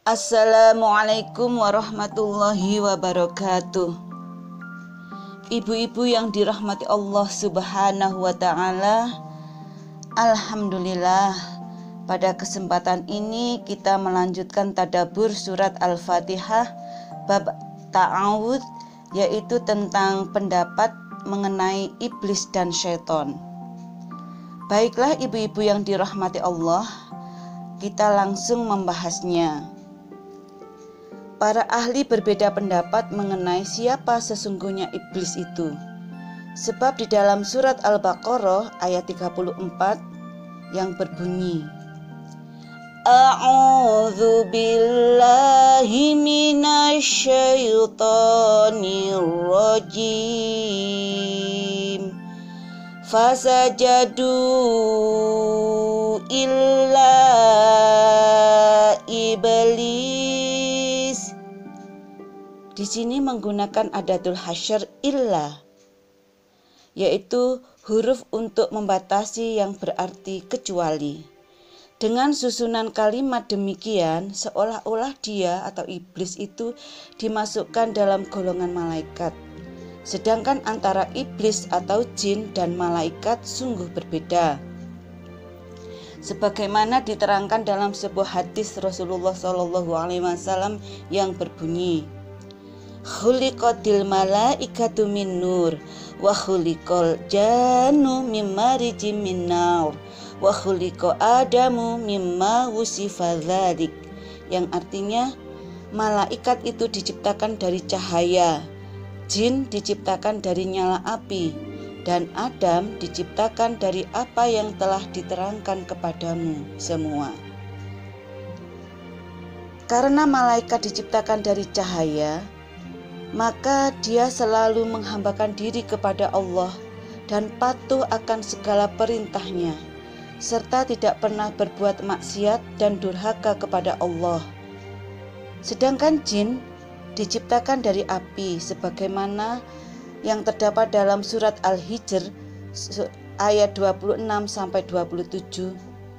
Assalamualaikum warahmatullahi wabarakatuh. Ibu-ibu yang dirahmati Allah Subhanahu wa ta'ala, alhamdulillah, pada kesempatan ini kita melanjutkan tadabbur surat Al-Fatihah bab ta'awudz, yaitu tentang pendapat mengenai iblis dan syaitan. Baiklah ibu-ibu yang dirahmati Allah, kita langsung membahasnya. Para ahli berbeda pendapat mengenai siapa sesungguhnya iblis itu. Sebab di dalam surat Al-Baqarah ayat 34 yang berbunyi, A'udzu billahi minasyaitonir rajim. Fasajadu illa iblis. Di sini menggunakan adatul hasyr illa, yaitu huruf untuk membatasi yang berarti kecuali. Dengan susunan kalimat demikian, seolah-olah dia atau iblis itu dimasukkan dalam golongan malaikat. Sedangkan antara iblis atau jin dan malaikat sungguh berbeda. Sebagaimana diterangkan dalam sebuah hadis Rasulullah SAW yang berbunyi, Khuliqatil malaikatu min nur wa khuliqal jannu mim marijim min nar wa khuliqa adamu mimma wusifa dzalik, yang artinya malaikat itu diciptakan dari cahaya, jin diciptakan dari nyala api, dan Adam diciptakan dari apa yang telah diterangkan kepadamu semua. Karena malaikat diciptakan dari cahaya, maka dia selalu menghambakan diri kepada Allah dan patuh akan segala perintahnya, serta tidak pernah berbuat maksiat dan durhaka kepada Allah. Sedangkan jin diciptakan dari api, sebagaimana yang terdapat dalam surat Al-Hijr ayat 26-27.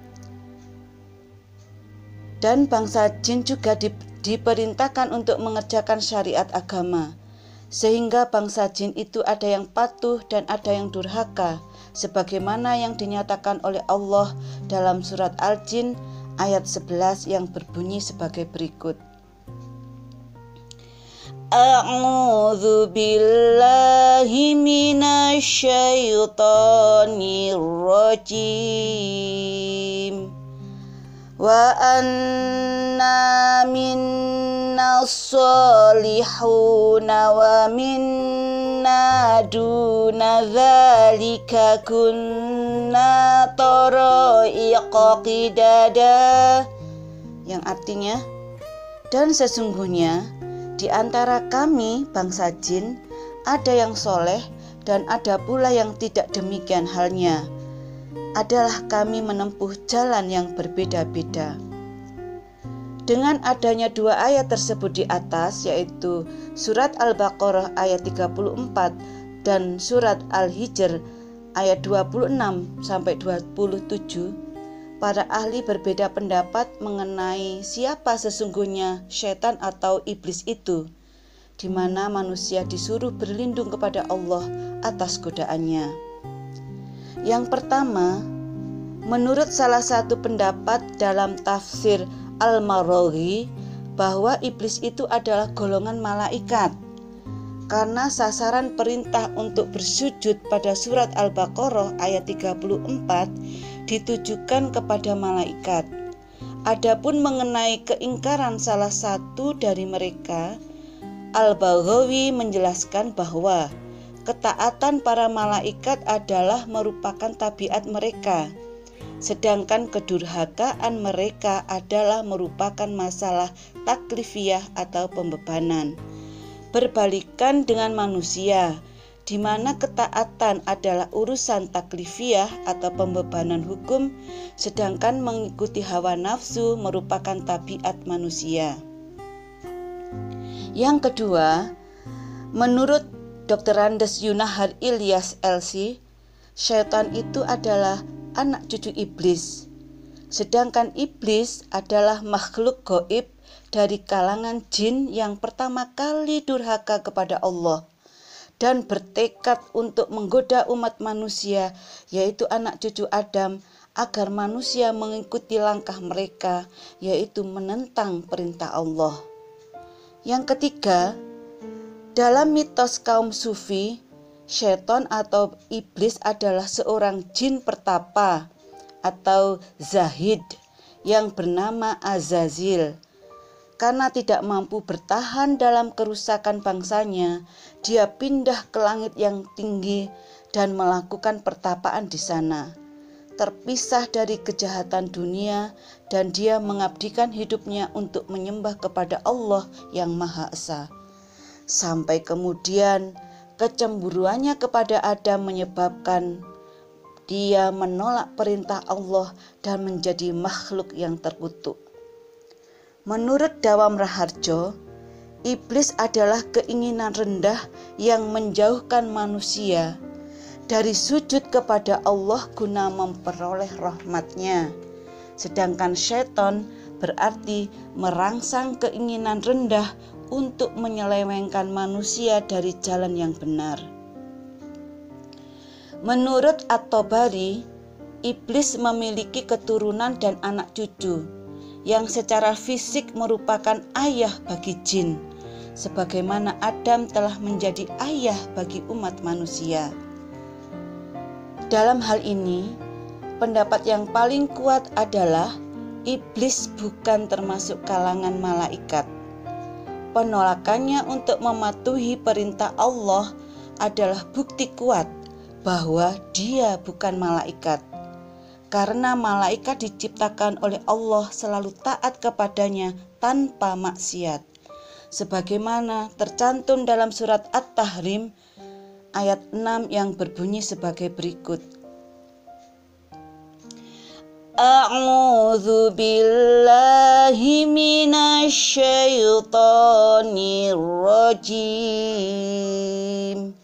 Dan bangsa jin juga diperintahkan untuk mengerjakan syariat agama, sehingga bangsa jin itu ada yang patuh dan ada yang durhaka, sebagaimana yang dinyatakan oleh Allah dalam surat Al-Jin ayat 11 yang berbunyi sebagai berikut. A'udzu billahi minasyaitonir rajim. Wa anna minnas solihuna wa minna duna dzalika kunna tara'iqa qidada, yang artinya, dan sesungguhnya di antara kami bangsa jin ada yang soleh dan ada pula yang tidak demikian halnya. Adalah kami menempuh jalan yang berbeda-beda. Dengan adanya dua ayat tersebut di atas, yaitu surat Al-Baqarah ayat 34 dan surat Al-Hijr ayat 26-27, para ahli berbeda pendapat mengenai siapa sesungguhnya syaitan atau iblis itu, di mana manusia disuruh berlindung kepada Allah atas godaannya. Yang pertama, menurut salah satu pendapat dalam tafsir Al-Maraghi, bahwa iblis itu adalah golongan malaikat, karena sasaran perintah untuk bersujud pada surat Al-Baqarah ayat 34 ditujukan kepada malaikat. Adapun mengenai keingkaran salah satu dari mereka, Al-Baghawi menjelaskan bahwa ketaatan para malaikat adalah merupakan tabiat mereka, sedangkan kedurhakaan mereka adalah merupakan masalah taklifiyah atau pembebanan. Berbalikan dengan manusia, di mana ketaatan adalah urusan taklifiyah atau pembebanan hukum, sedangkan mengikuti hawa nafsu merupakan tabiat manusia. Yang kedua, menurut Dr. Andes Yunahar Ilyas LC, syaitan itu adalah anak cucu iblis. Sedangkan iblis adalah makhluk gaib dari kalangan jin yang pertama kali durhaka kepada Allah dan bertekad untuk menggoda umat manusia, yaitu anak cucu Adam, agar manusia mengikuti langkah mereka, yaitu menentang perintah Allah. Yang ketiga, dalam mitos kaum sufi, syaitan atau iblis adalah seorang jin pertapa atau zahid yang bernama Azazil. Karena tidak mampu bertahan dalam kerusakan bangsanya, dia pindah ke langit yang tinggi dan melakukan pertapaan di sana, terpisah dari kejahatan dunia, dan dia mengabdikan hidupnya untuk menyembah kepada Allah yang Maha Esa. Sampai kemudian kecemburuannya kepada Adam menyebabkan dia menolak perintah Allah dan menjadi makhluk yang terkutuk. Menurut Dawam Raharjo, iblis adalah keinginan rendah yang menjauhkan manusia dari sujud kepada Allah guna memperoleh rahmat-Nya. Sedangkan syaitan berarti merangsang keinginan rendah untuk menyelewengkan manusia dari jalan yang benar. Menurut At-Tabari, iblis memiliki keturunan dan anak cucu yang secara fisik merupakan ayah bagi jin, sebagaimana Adam telah menjadi ayah bagi umat manusia. Dalam hal ini, pendapat yang paling kuat adalah iblis bukan termasuk kalangan malaikat. Penolakannya untuk mematuhi perintah Allah adalah bukti kuat bahwa dia bukan malaikat. Karena malaikat diciptakan oleh Allah selalu taat kepadanya tanpa maksiat. Sebagaimana tercantum dalam surat At-Tahrim ayat 6 yang berbunyi sebagai berikut. A'udzu billahi minasy syaithanir rajim.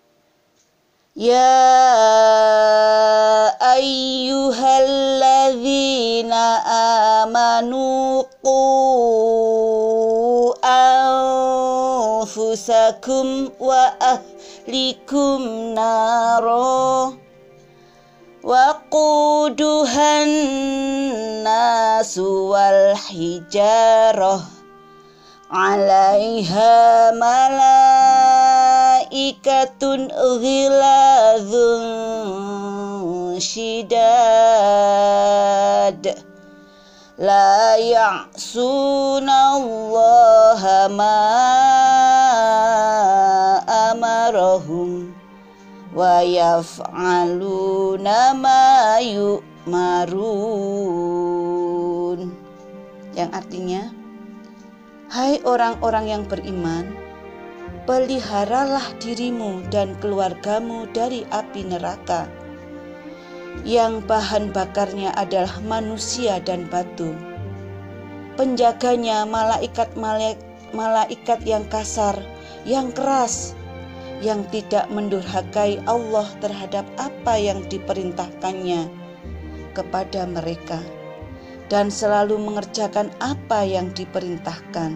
Ya ayyuhalladzina amanu qu anfusakum wa ahlikum naro waquduhan nasu wal hijarah 'alaiha malaikatun ghiladzun syidad la ya'sunallaha ma amarahum wa yaf'aluna ma yu'marun, yang artinya, hai orang-orang yang beriman, peliharalah dirimu dan keluargamu dari api neraka yang bahan bakarnya adalah manusia dan batu. Penjaganya malaikat yang kasar, yang keras, yang tidak mendurhakai Allah terhadap apa yang diperintahkannya kepada mereka, dan selalu mengerjakan apa yang diperintahkan.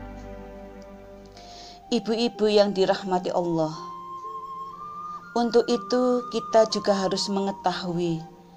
Ibu-ibu yang dirahmati Allah, untuk itu kita juga harus mengetahui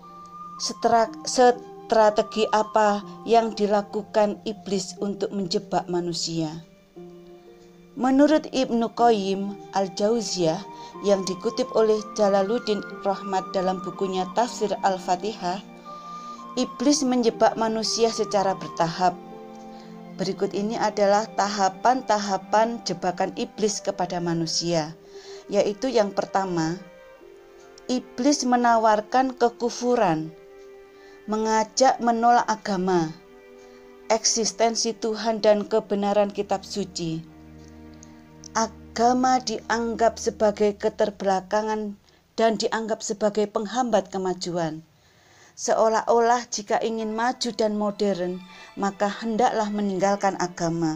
strategi apa yang dilakukan iblis untuk menjebak manusia. Menurut Ibnu Qayyim al-Jauziyah yang dikutip oleh Jalaluddin Rahmat dalam bukunya Tafsir Al-Fatihah, iblis menjebak manusia secara bertahap. Berikut ini adalah tahapan-tahapan jebakan iblis kepada manusia, yaitu yang pertama, iblis menawarkan kekufuran, mengajak menolak agama, eksistensi Tuhan dan kebenaran kitab suci. Agama dianggap sebagai keterbelakangan dan dianggap sebagai penghambat kemajuan. Seolah-olah jika ingin maju dan modern, maka hendaklah meninggalkan agama.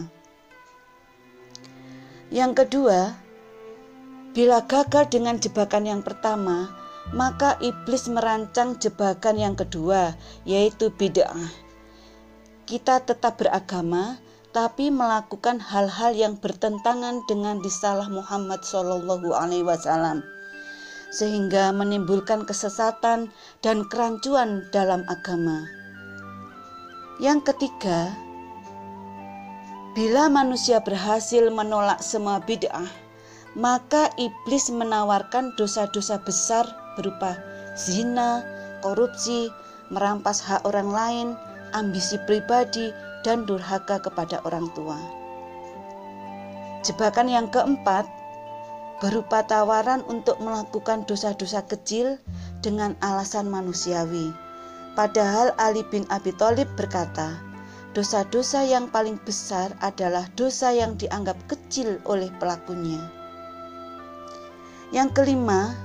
Yang kedua, bila gagal dengan jebakan yang pertama, maka iblis merancang jebakan yang kedua, yaitu bid'ah. Kita tetap beragama, tapi melakukan hal-hal yang bertentangan dengan risalah Muhammad SAW, sehingga menimbulkan kesesatan dan kerancuan dalam agama. Yang ketiga, bila manusia berhasil menolak semua bid'ah, maka iblis menawarkan dosa-dosa besar berupa zina, korupsi, merampas hak orang lain, ambisi pribadi, dan durhaka kepada orang tua. Jebakan yang keempat berupa tawaran untuk melakukan dosa-dosa kecil dengan alasan manusiawi. Padahal Ali bin Abi Thalib berkata, dosa-dosa yang paling besar adalah dosa yang dianggap kecil oleh pelakunya. Yang kelima,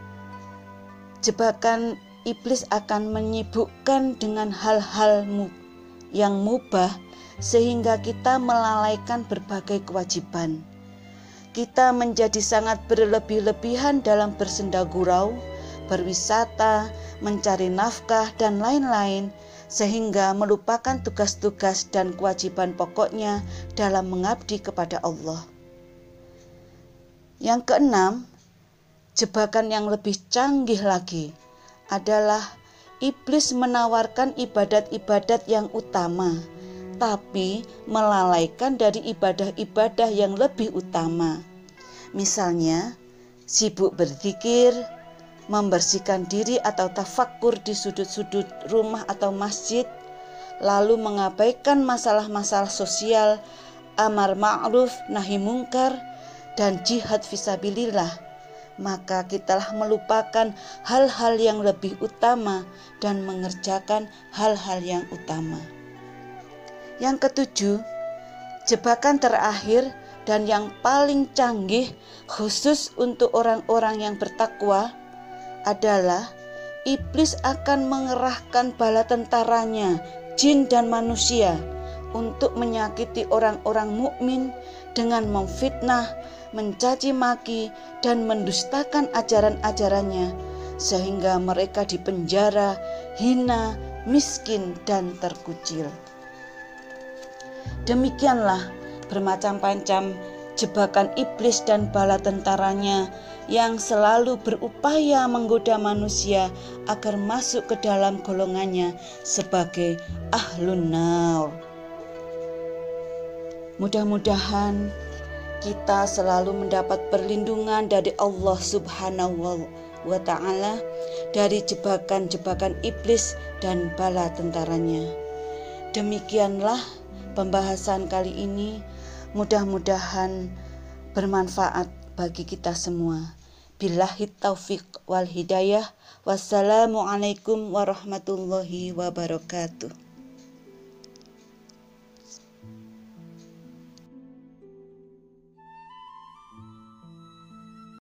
jebakan iblis akan menyibukkan dengan hal-hal yang mubah sehingga kita melalaikan berbagai kewajiban. Kita menjadi sangat berlebih-lebihan dalam bersenda gurau, berwisata, mencari nafkah, dan lain-lain, sehingga melupakan tugas-tugas dan kewajiban pokoknya dalam mengabdi kepada Allah. Yang keenam, jebakan yang lebih canggih lagi adalah iblis menawarkan ibadat-ibadat yang utama, tapi melalaikan dari ibadah-ibadah yang lebih utama. Misalnya, sibuk berzikir, membersihkan diri atau tafakkur di sudut-sudut rumah atau masjid, lalu mengabaikan masalah-masalah sosial, amar ma'ruf, nahi mungkar, dan jihad fisabilillah. Maka kitalah melupakan hal-hal yang lebih utama dan mengerjakan hal-hal yang utama. Yang ketujuh, jebakan terakhir dan yang paling canggih khusus untuk orang-orang yang bertakwa adalah iblis akan mengerahkan bala tentaranya, jin dan manusia, untuk menyakiti orang-orang mukmin dengan memfitnah, mencaci maki, dan mendustakan ajaran-ajarannya, sehingga mereka dipenjara, hina, miskin, dan terkucil. Demikianlah bermacam-macam jebakan iblis dan bala tentaranya yang selalu berupaya menggoda manusia agar masuk ke dalam golongannya sebagai ahlun nar. Mudah-mudahan kita selalu mendapat perlindungan dari Allah Subhanahu wa Ta'ala dari jebakan-jebakan iblis dan bala tentaranya. Demikianlah pembahasan kali ini, mudah-mudahan bermanfaat bagi kita semua. Billahi taufiq wal hidayah. Wassalamualaikum warahmatullahi wabarakatuh.